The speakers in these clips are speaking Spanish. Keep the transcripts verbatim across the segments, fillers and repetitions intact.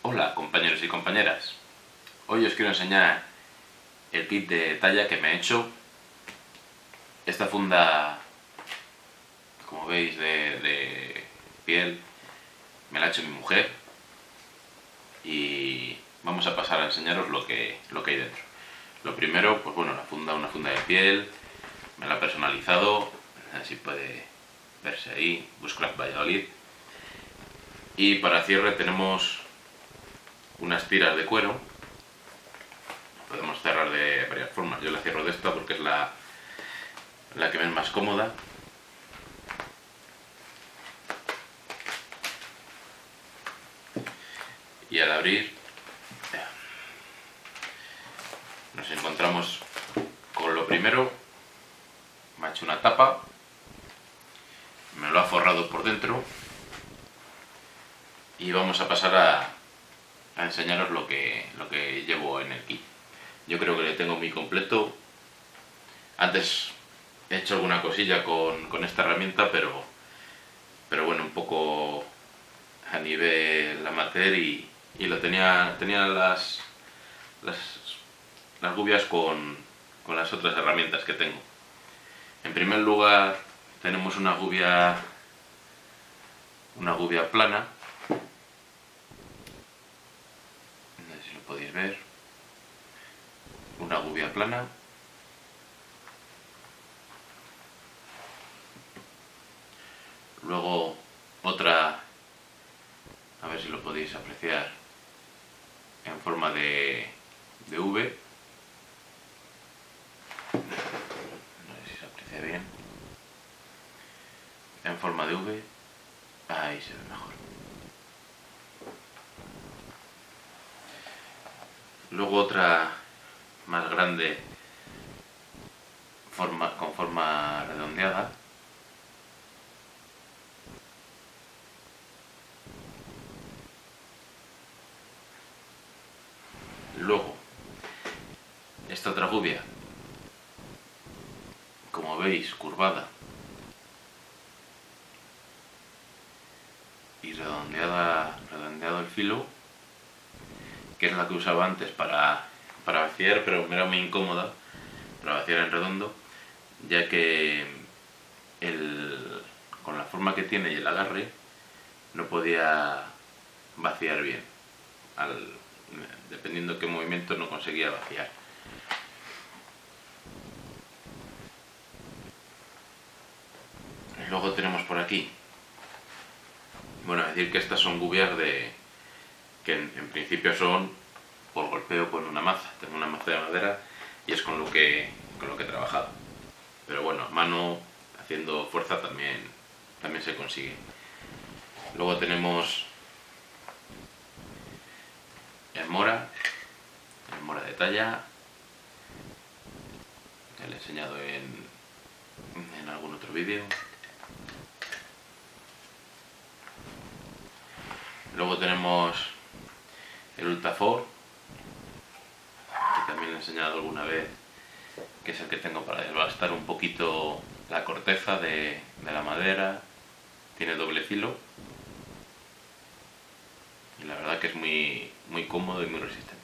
Hola compañeros y compañeras, hoy os quiero enseñar el kit de talla que me he hecho. Esta funda, como veis, de, de piel, me la ha hecho mi mujer y vamos a pasar a enseñaros lo que, lo que hay dentro. Lo primero, pues bueno, la funda, una funda de piel, me la ha personalizado, así puede verse ahí, Bushcraft Valladolid. Y para cierre tenemos unas tiras de cuero. Podemos cerrar de varias formas. Yo la cierro de esta porque es la, la que me es más cómoda. Y al abrir nos encontramos con lo primero. Me ha hecho una tapa, me lo ha forrado por dentro y vamos a pasar a, a enseñaros lo que, lo que llevo en el kit. Yo creo que le tengo muy completo. Antes he hecho alguna cosilla con, con esta herramienta, pero, pero bueno, un poco a nivel amateur y, y lo tenía, tenía las, las, las gubias con, con las otras herramientas que tengo. En primer lugar tenemos una gubia, una gubia plana. No sé si lo podéis ver. Una gubia plana. Luego otra, a ver si lo podéis apreciar, en forma de, de V. No sé si se aprecia bien. En forma de V. Ahí se ve mejor. Luego otra más grande, forma, con forma redondeada. Luego esta otra gubia, como veis, curvada y redondeada, redondeado el filo, que es la que usaba antes para, para vaciar, pero me era muy incómoda para vaciar en redondo, ya que el, con la forma que tiene y el agarre no podía vaciar bien. Al, dependiendo de qué movimiento no conseguía vaciar. Luego tenemos por aquí, bueno, decir que estas son gubias de que en, en principio son por golpeo con una maza. Tengo una maza de madera y es con lo que con lo que he trabajado, pero bueno, a mano, haciendo fuerza, también también se consigue. Luego tenemos el mora, el mora de talla, que le he enseñado en, en algún otro vídeo. Luego tenemos el Ultafor, que también le he enseñado alguna vez, que es el que tengo para desbastar un poquito la corteza de, de la madera. Tiene doble filo y la verdad que es muy, muy cómodo y muy resistente.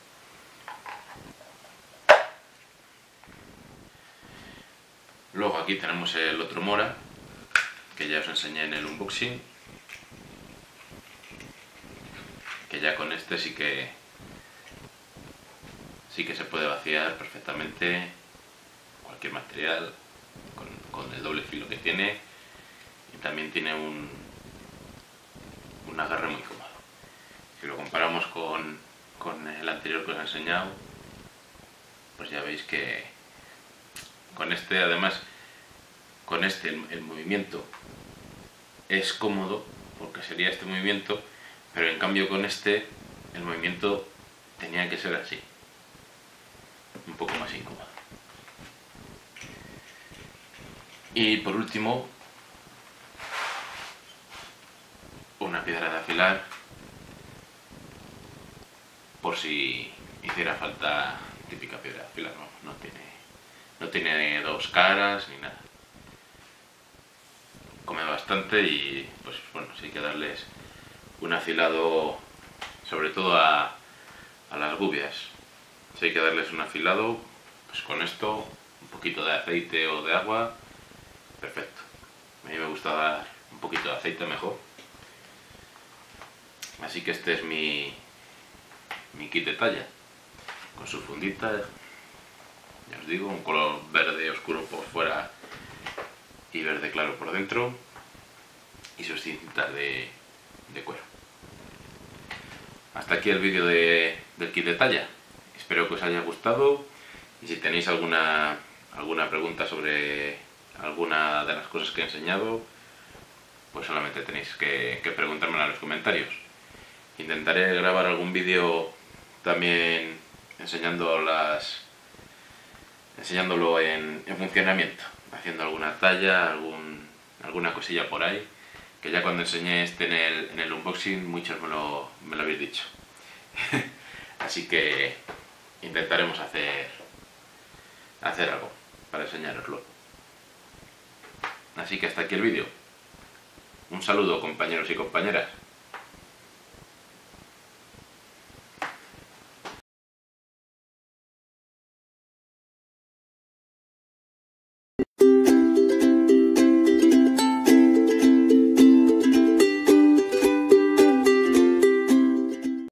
Luego aquí tenemos el otro mora, que ya os enseñé en el unboxing, que ya con este sí que sí que se puede vaciar perfectamente cualquier material con, con el doble filo que tiene, y también tiene un, un agarre muy cómodo. Si lo comparamos con, con el anterior que os he enseñado, pues ya veis que con este, además, con este el, el movimiento es cómodo, porque sería este movimiento, pero en cambio con este el movimiento tenía que ser así, un poco más incómodo. Y por último, una piedra de afilar, por si hiciera falta. Típica piedra de afilar, no, no tiene, no tiene dos caras ni nada. Come bastante y pues bueno, sí hay que darles un afilado sobre todo a, a las gubias. Si hay que darles un afilado, pues con esto, un poquito de aceite o de agua, perfecto. A mí me gusta dar un poquito de aceite mejor. Así que este es mi, mi kit de talla, con su fundita, ya os digo, un color verde oscuro por fuera y verde claro por dentro, y sus cintas de, de cuero. Hasta aquí el vídeo de, del kit de talla. Espero que os haya gustado, y si tenéis alguna, alguna pregunta sobre alguna de las cosas que he enseñado, pues solamente tenéis que, que preguntármelo en los comentarios. Intentaré grabar algún vídeo también enseñando las, enseñándolo en, en funcionamiento, haciendo alguna talla, algún, alguna cosilla por ahí, que ya cuando enseñé este en el, en el unboxing muchos me lo, me lo habéis dicho. Así que intentaremos hacer, hacer algo para enseñaroslo. Así que hasta aquí el vídeo. Un saludo, compañeros y compañeras.